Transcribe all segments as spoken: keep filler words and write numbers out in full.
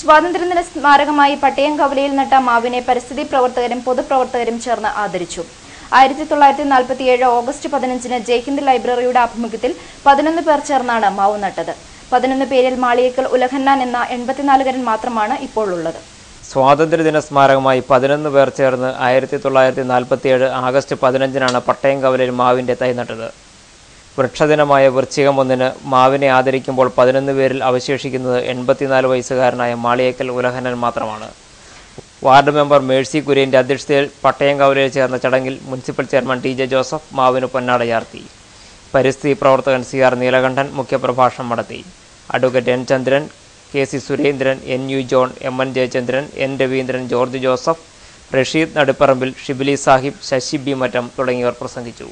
സ്വാതന്ത്ര്യദിന സ്മാരകമായി പട്ടയം കവലയിൽ നട്ട മാവിനെ പരിസ്ഥിതി പ്രവർത്തകരും പൊതുപ്രവർത്തകരും ചേർന്ന് ആദരിച്ചു. ആയിരത്തി തൊള്ളായിരത്തി നാൽപ്പത്തിയേഴ് ഓഗസ്റ്റ് പതിനഞ്ചിന് ജയ്ഹിന്ദ് ലൈബ്രറിയുടെ ആഭിമുഖ്യത്തിൽ പതിനൊന്ന് പേർ ചേർന്നാണ് മാവ് നട്ടത്. പതിനൊന്ന് പേരിൽ മാളിയേക്കൽ ഉലഹന എന്ന എൺപത്തിനാലുകാരൻ മാത്രമാണ് ഇപ്പോൾ ഉള്ളത്. സ്വാതന്ത്ര്യദിന സ്മാരകമായി പതിനൊന്ന് പേർ ചേർന്ന് ആയിരത്തി തൊള്ളായിരത്തി നാൽപ്പത്തിയേഴ് ആഗസ്റ്റ് പതിനഞ്ചിനാണ് പട്ടയം കവലയിൽ മാവിന്റെ തൈ നട്ടത്. വൃക്ഷദിനമായ വൃശ്ചികം ഒന്നിന് മാവിനെ ആദരിക്കുമ്പോൾ പതിനൊന്ന് പേരിൽ അവശേഷിക്കുന്നത് എൺപത്തിനാല് വയസ്സുകാരനായ മാളിയേക്കൽ ഉലഹനൻ മാത്രമാണ്. വാർഡ് മെമ്പർ മേഴ്സി കുര്യന്റെ അധ്യക്ഷതയിൽ പട്ടയം കവലയിൽ ചേർന്ന ചടങ്ങിൽ municipal chairman T J Joseph മാവിന് പൊന്നാട ചാർത്തി. പരിസ്ഥിതി പ്രവർത്തകൻ സി ആർ നീലകണ്ഠൻ മുഖ്യപ്രഭാഷണം നടത്തി. Advocate N Chandran, K C Surendran, N U John, M N Jayachandran, N Raveendran, George Joseph, Rasheed നടുപ്പറമ്പിൽ, ഷിബിലി സാഹിബ്, ശശി ബി മറ്റം തുടങ്ങിയവർ പ്രസംഗിച്ചു.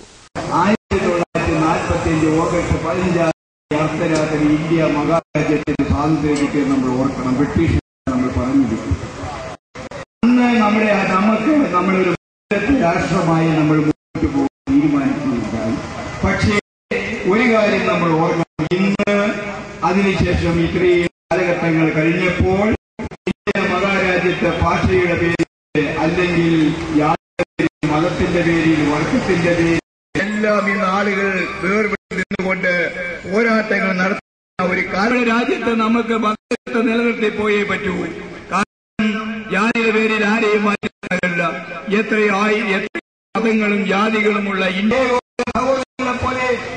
ഓഗസ്റ്റ് പതിനഞ്ചാം അർദ്ധരാത്രി ഇന്ത്യ മഹാരാജ്യത്തിന്റെ സ്വാതന്ത്ര്യം നമ്മൾ ഓർക്കണം. ബ്രിട്ടീഷ് നമ്മൾ പറഞ്ഞിരിക്കും. അന്ന് നമ്മുടെ നമുക്ക് നമ്മളൊരു രാഷ്ട്രമായി നമ്മൾ മുന്നോട്ട് പോകാൻ തീരുമാനിക്കുകയുണ്ടായി. പക്ഷേ ഒരു കാര്യം നമ്മൾ ഓർക്കണം, ഇന്ന് അതിനുശേഷം ഇത്രയും കാലഘട്ടങ്ങൾ കഴിഞ്ഞപ്പോൾ ഇന്ത്യ മഹാരാജ്യത്തെ ഭാഷയുടെ പേരിൽ അല്ലെങ്കിൽ മതത്തിന്റെ പേരിൽ വർഗത്തിന്റെ പേരിൽ എല്ലാം ഇന്ന് ആളുകൾ വേർപെട്ട് നിന്നുകൊണ്ട് പോരാട്ടങ്ങൾ നടത്തുന്ന ഒരു കാരണ രാജ്യത്ത് നമുക്ക് മതത്തെ നിലനിർത്തി പോയേ പറ്റൂ. കാരണം ജാതിയുടെ പേരിൽ ആരെയും മാറ്റാനല്ല. എത്രയായി എത്ര മതങ്ങളും ജാതികളുമുള്ള ഇന്ത്യയെ പോലെ